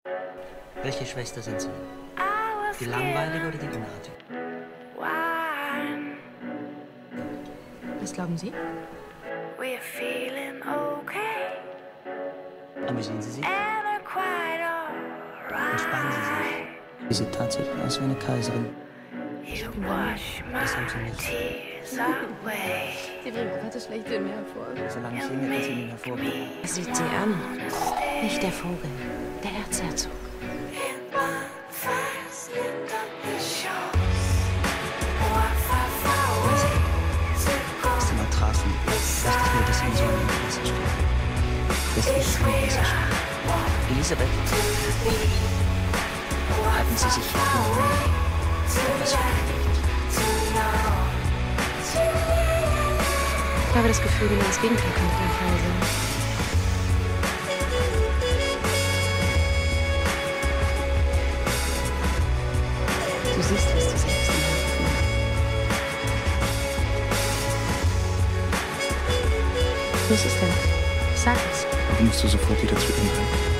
Welche Schwester sind Sie? Die langweilige oder die unartige? Was glauben Sie? Amüsieren Sie sich? Entspannen Sie sich? Sie sieht tatsächlich aus wie eine Kaiserin. Das haben Sie nicht. Sie bringen einfach das Schlechte in mir hervor. Solange ich singe, kann sie ihn hervorbringen. Er sieht sie an. Nicht der Vogel, der Erzherzog. Als wir mal trafen, dachte ich mir, dass Ihnen so ein Interesse steht. Das ist ein Interesse steht. Elisabeth, hatten Sie sich etwas verliebt? Ich habe das Gefühl, genau das Gegenteil könnte der Fall sein. Du siehst, was du selbst im Herzen machst. Was ist denn? Sag es. Warum musst du sofort wieder zu ihm rein?